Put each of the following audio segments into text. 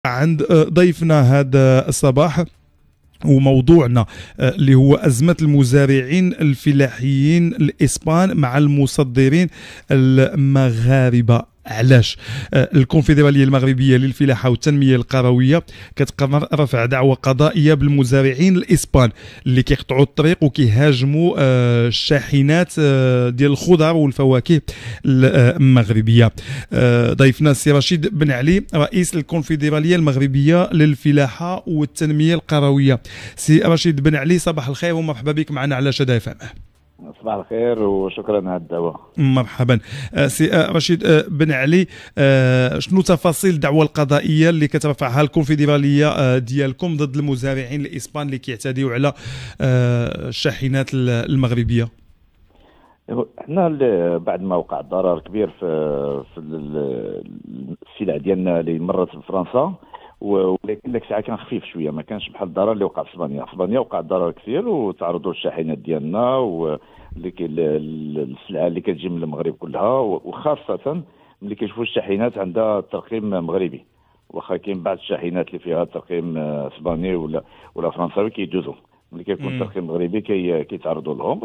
عند ضيفنا هذا الصباح، وموضوعنا اللي هو أزمة المزارعين الفلاحيين الإسبان مع المصدرين المغاربة. علاش الكونفدرالية المغربية للفلاحة والتنمية القروية كتقرر رفع دعوى قضائية بالمزارعين الإسبان اللي كيقطعوا الطريق وكيهاجموا الشاحنات ديال الخضر والفواكه المغربية. ضيفنا السي رشيد بن علي رئيس الكونفدرالية المغربية للفلاحة والتنمية القروية. سي رشيد بن علي، صباح الخير ومرحبا بك معنا على شدا اف ام. صباح الخير وشكرا على الدعوة. مرحبا. سي رشيد بن علي، شنو تفاصيل الدعوة القضائية اللي كترفعها الكونفدرالية ديالكم ضد المزارعين الإسبان اللي كيعتديوا على الشاحنات المغربية؟ احنا بعد ما وقع ضرر كبير في السلع ديالنا اللي مرت بفرنسا، ولكن داك الساعه كان خفيف شويه، ما كانش بحال الضرر اللي وقع في اسبانيا وقع ضرر كثير وتعرضوا للشاحنات ديالنا السلعه اللي كتجي من المغرب كلها، وخاصه ملي كيشوفوا الشاحنات عندها ترقيم مغربي، واخا كاين بعض الشاحنات اللي فيها ترقيم اسباني ولا فرنساوي كيدوزوا. ملي كيكون الترقيم مغربي كيتعرضوا لهم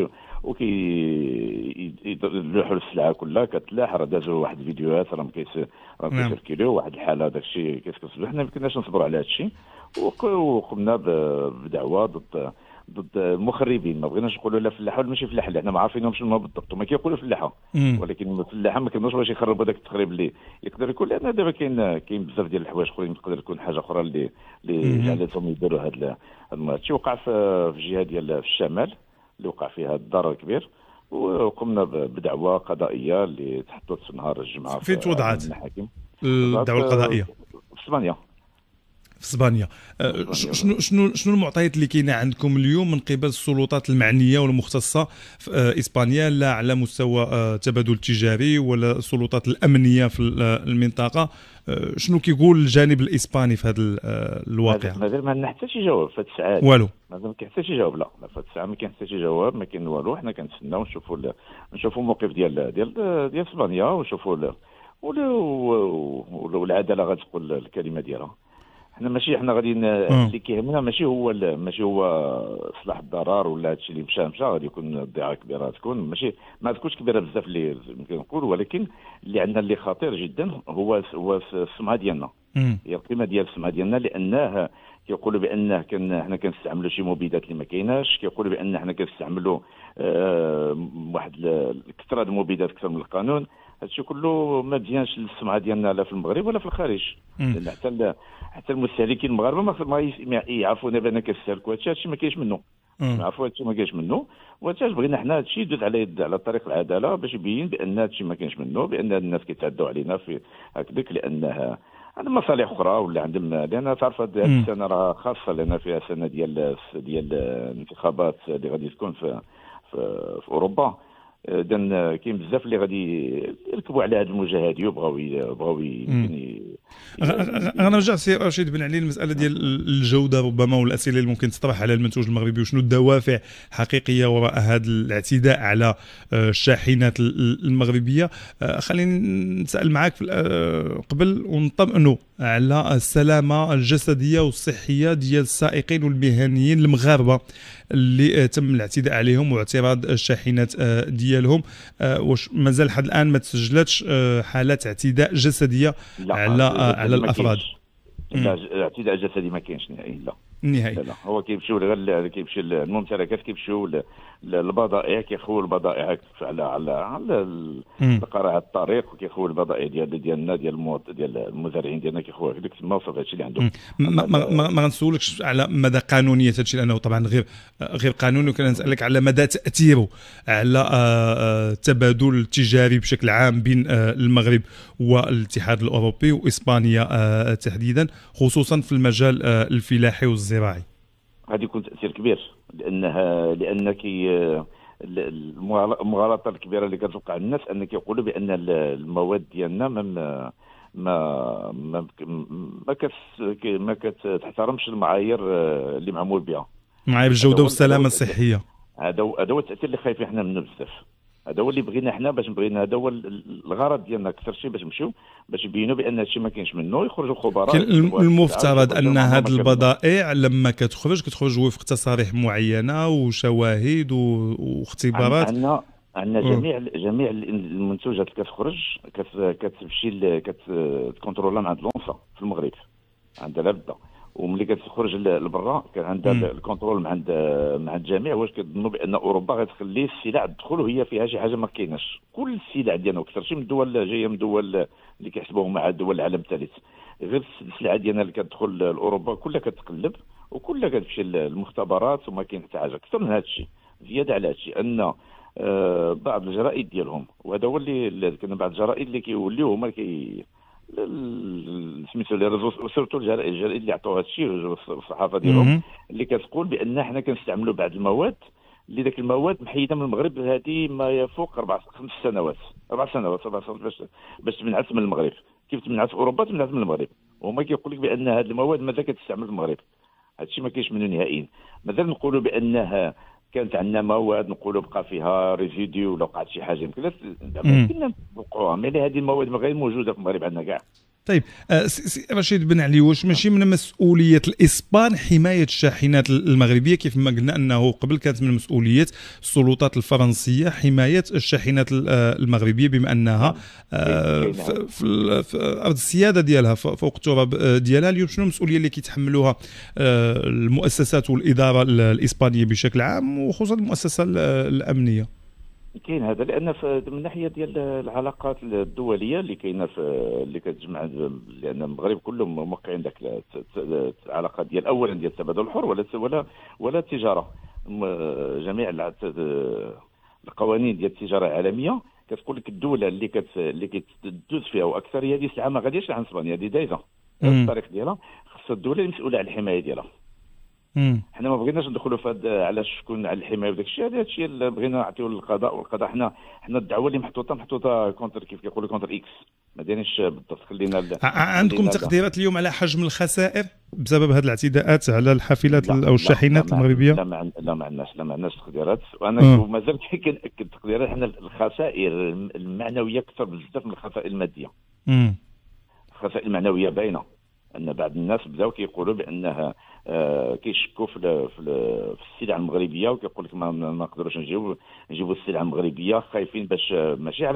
يلوحوا السلعه كلها كتلاح. راه دازوا واحد الفيديوهات راهم كيسيركيليو واحد الحاله داكشي كيسكسلو. حنا ما كناش نصبروا على هادشي وقمنا بدعوه ضد المخربين. ما بغيناش نقولوا لا فلاحه ولا ماشي فلاحه، حنا ما عارفينهم شنو بالضبط، وما كيقولوا فلاحه ولكن الفلاحه ما كناش باش يخربوا داك التخريب اللي يقدر يكون. لان دابا كاين بزاف ديال الحوايج اخرين تقدر تكون حاجه اخرى اللي جعلتهم يديروا هذا الشيء. وقع في الجهه ديال في الشمال اللي وقع فيها الضرر كبير، وقمنا بدعوه قضائيه اللي تحطت في نهار الجمعه. فين توضعت الدعوه القضائيه؟ في اسبانيا. في اسبانيا. شنو المعطيات اللي كاينه عندكم اليوم من قبل السلطات المعنيه والمختصه في اسبانيا، لا على مستوى تبادل تجاري ولا السلطات الامنيه في المنطقه؟ شنو كيقول الجانب الاسباني في هذا الواقع؟ مازال ما عندنا حتى شي جواب في هذه الساعه. والو مازال ما كاين حتى شي جواب. لا في هذه الساعه ما كاين حتى شي جواب، ما كاين والو. حنا كنتسناو نشوفوا الموقف ديال اسبانيا ونشوفوا والعداله غتقول الكلمه ديالها. حنا غادي اللي كيهمنا ماشي هو اصلاح الضرر ولا هادشي اللي مشى غادي يكون الضيعه كبيره، تكون ماشي ما تكونش كبيره بزاف اللي يمكن نقول، ولكن اللي عندنا اللي خطير جدا هو السمعه ديالنا. هي القيمه ديال السمعه ديالنا، لانه كيقولوا بان حنا كنستعملوا شي مبيدات اللي ما كايناش، كيقولوا بان حنا كنستعملوا واحد الكثره د المبيدات اكثر من القانون. هادشي كله ما مزيانش للسمعه ديالنا لا في المغرب ولا في الخارج، لان حتى المستهلكين المغاربه ما يعرفوا دابا انا كنستهلكوا هادشي ما كاينش منه. يعرفوا هادشي ما كاينش منه، وحتى بغينا حنا هادشي يدوز على طريق العداله باش يبين بان هادشي ما كاينش منه، بان الناس كيتعدوا علينا في هكذاك، لانها عندهم مصالح اخرى ولا عندهم. لان تعرف هذه السنه راه خاصه، لان فيها سنه ديال الانتخابات اللي غادي تكون في اوروبا. اذا كاين بزاف اللي غادي يركبوا على هذه الموجه هذه وبغاو غنرجع سي رشيد بن علي المساله ديال الجوده ربما، والاسئله اللي ممكن تطرح على المنتوج المغربي، وشنو الدوافع الحقيقيه وراء هذا الاعتداء على الشاحنات المغربيه. خليني نسال معك قبل ونطمئنوا على السلامه الجسديه والصحيه ديال السائقين والمهنيين المغاربه اللي تم الاعتداء عليهم واعتراض الشاحنات ديالهم. واش مازال لحد الان ما تسجلتش حالات اعتداء جسديه على الافراد؟ لا، الاعتداء الجسدي ما كاينش نهائي. نهائي. لا هو كيمشيو الممتلكات، كيمشيو للبضائع، كيخووا البضائع على قراءة الطريق، وكيخووا البضائع ديالنا ديال المزارعين ديالنا، كيخووا هكذاك تما وصافي. هادشي اللي عندهم. ما غنسولكش على مدى قانونيه هادشي، لانه طبعا غير قانوني، وكان نسالك على مدى تاثيره على التبادل التجاري بشكل عام بين المغرب والاتحاد الاوروبي واسبانيا تحديدا، خصوصا في المجال الفلاحي والزراعي. غادي يكون تاثير كبير، لان المغالطه الكبيره اللي كتوقع الناس ان كيقولوا بان المواد ديالنا ما كتحترمش المعايير اللي معمول بها، معايير الجوده والسلامه الصحيه. هذا هو التاثير اللي خايفين حنا منه بزاف. هذا هو اللي بغينا حنا، باش بغينا هذا هو الغرض ديالنا اكثر شيء، باش نمشيو باش يبينوا بان هادشي ما كاينش منه، يخرجوا خبراء. المفترض ان هذه البضائع لما كتخرج وفق تصاريح معينه وشواهد واختبارات. عندنا جميع المنتوجات اللي كتخرج كتمشي كتكونترولا من عند لونسا في المغرب، عندها لابد. وملي كتخرج لبرا كان عندها الكونترول مع عند الجميع، واش كتظنوا بان اوروبا غتخلي السلع تدخل وهي فيها شي حاجه ما كايناش. كل السلع ديالنا اكثر شي من الدول جايه من الدول اللي كيحسبوهم مع دول العالم الثالث، غير السلع ديالنا اللي كتدخل لاوروبا كلها كتقلب وكلها كتمشي للمختبرات وما كاين حتى حاجه. اكثر من هذا الشيء، زياده على هذا الشيء، ان بعض الجرائد ديالهم، وهذا هو اللي كاين بعض الجرائد اللي كيوليو هما سميتو لي ريزو، سورتو الجرائد اللي عطوا هذا الشيء، الصحافه ديالهم اللي كتقول بان حنا كنستعملوا بعض المواد اللي ذاك المواد محيده من المغرب، هذه ما يفوق 4 سنوات باش تمنعت من المغرب. كيف تمنعت في اوروبا تمنعت من المغرب، وهما كيقول لك بان هذه المواد مازال كتستعمل في المغرب. هذا الشيء ما كاينش منه نهائيا. مازال نقولوا بانها كانت عندنا مواد نقولوا بقى فيها ريزيديو ولا وقعت شي حاجه يمكن نوقعوها، مي هذه المواد غير موجوده في المغرب عندنا كاع. طيب رشيد بن علي، واش ماشي من مسؤوليه الاسبان حمايه الشاحنات المغربيه، كيف ما قلنا انه قبل كانت من مسؤوليه السلطات الفرنسيه حمايه الشاحنات المغربيه بما انها في ارض السياده ديالها فوق التراب ديالها؟ اليوم شنو المسؤوليه اللي كيتحملوها المؤسسات والاداره الاسبانيه بشكل عام، وخصوصا المؤسسه الامنيه؟ كاين هذا، لان من ناحيه ديال العلاقات الدوليه اللي كاينه اللي كتجمع، لان المغرب كلهم موقعين ذاك العلاقات ديال اولا ديال التبادل الحر ولا التجاره. جميع القوانين ديال التجاره العالميه كتقول لك الدوله اللي كتدوز فيها واكثر هي دي سلعه ما غاديش عن اسبانيا، هذه دايزه الطريق ديالها، خص الدوله المسؤوله على الحمايه ديالها. حنا ما بغيناش ندخلوا في هذا علاش شكون على الحمايه وداك الشيء، هذا الشيء اللي بغينا نعطيو للقضاء، والقضاء حنا الدعوه اللي محطوطه كونتر، كيف كيقولوا كونتر اكس، ما دايرينش بالضبط. خلينا عندكم تقديرات اليوم على حجم الخسائر بسبب هذه الاعتداءات على الحافلات او الشاحنات المغربيه؟ لا ما عندناش تقديرات، وانا مازال كنأكد تقديرات. حنا الخسائر المعنويه اكثر بزاف من الخسائر الماديه. الخسائر المعنويه باينه، ان بعض الناس بداو كيقولوا بانها كيشكوا في السلع المغربيه، وكيقول لك ما نقدروش نجيبوا السلع المغربيه، خايفين باش ماشي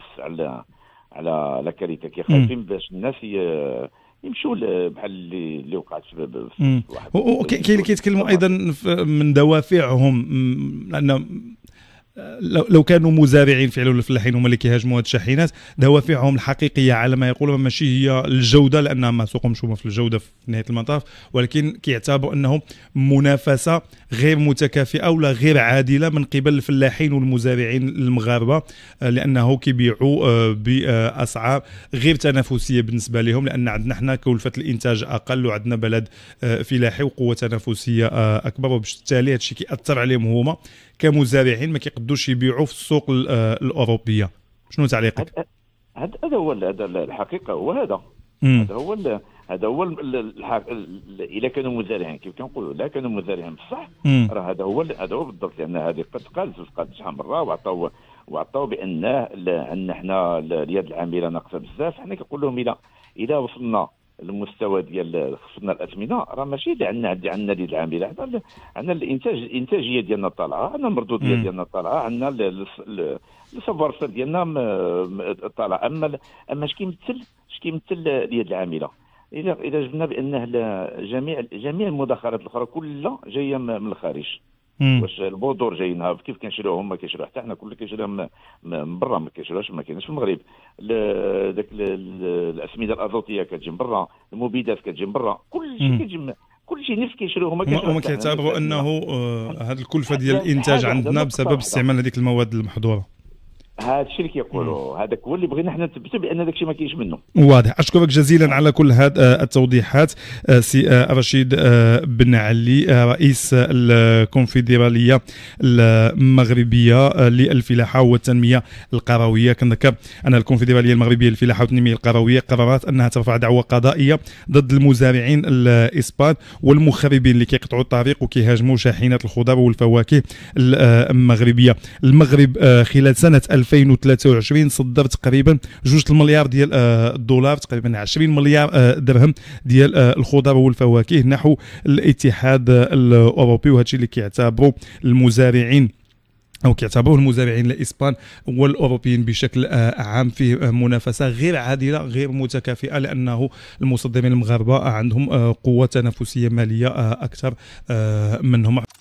على كارثه، خايفين باش الناس يمشوا بحال اللي وقعت في واحد. وكاين اللي كيتكلموا ايضا من دوافعهم، لان لو كانوا مزارعين فعلا ولا فلاحين هما اللي كيهاجموا هذه الشاحنات، دوافعهم الحقيقيه على ما يقولون ماشي هي الجوده، لانها ما سوقهمش هما في الجوده في نهايه المطاف، ولكن كيعتبروا انه منافسه غير متكافئه ولا غير عادله من قبل الفلاحين والمزارعين المغاربه، لانه كيبيعوا باسعار غير تنافسيه بالنسبه لهم، لان عندنا حنا كلفه الانتاج اقل، وعندنا بلد فلاحي وقوه تنافسيه اكبر، وبالتالي هذا الشيء كيأثر عليهم هما كمزارعين، ما كيقدوش يبيعوا في السوق الاوروبيه. شنو تعليقك؟ هذا هو الحقيقه، هو هذا هذا هو الا كانوا مزارعين كيف كنقولوا، لا كانوا مزارعين بصح، راه هذا هو بالضبط، لان هذه قد قالت شحال من مره، وعطاو بان عندنا حنا اليد العامله ناقصه بزاف. حنا كنقول لهم الى وصلنا المستوى ديال خصنا الاثمنه، راه ماشي اللي عندنا اليد العامله، عندنا الانتاجيه ديالنا طالعه، عندنا المردوديه ديالنا طالعه، عندنا السافوار فير ديالنا طالعه. اما اش كيمثل اليد العامله؟ اذا جبنا بانه جميع المدخرات الاخرى كلها جايه من الخارج. واش البودور جايين كيف كنشريوهم؟ ما كيشريوها حتى حنا، كل كيشريوها من برا، ما كيشريوهاش، ما كايناش في المغرب. داك الاسمده الازوتيه كتجي من برا، المبيدات كتجي من برا، كل شيء كيجي، كل شيء نفس كيشريوه هما كيعتبروا انه هذه الكلفه ديال الانتاج عندنا بسبب استعمال هذيك المواد المحظوره. هذا الشيء اللي كيقولوا، هذاك هو اللي بغينا حنا نثبتوا بان داك الشيء ما كاينش منه. واضح. اشكرك جزيلا على كل هذه التوضيحات سي رشيد بن علي، رئيس الكونفدراليه المغربيه للفلاحه والتنميه القرويه. كنذكر ان الكونفدراليه المغربيه للفلاحه والتنميه القرويه قررت انها ترفع دعوى قضائيه ضد المزارعين الاسبان والمخربين اللي كيقطعوا الطريق وكيهاجموا شاحنات الخضر والفواكه المغربيه. المغرب خلال سنه 2023 صدر تقريبا 2 مليار ديال الدولار، تقريبا 20 مليار درهم ديال الخضر والفواكه نحو الاتحاد الاوروبي، وهذا الشيء اللي كيعتبروا المزارعين أو كيعتبروه المزارعين الإسبان والأوروبيين بشكل عام فيه منافسة غير عادلة غير متكافئة، لأنه المصدرين المغاربة عندهم قوة تنافسية مالية أكثر منهم.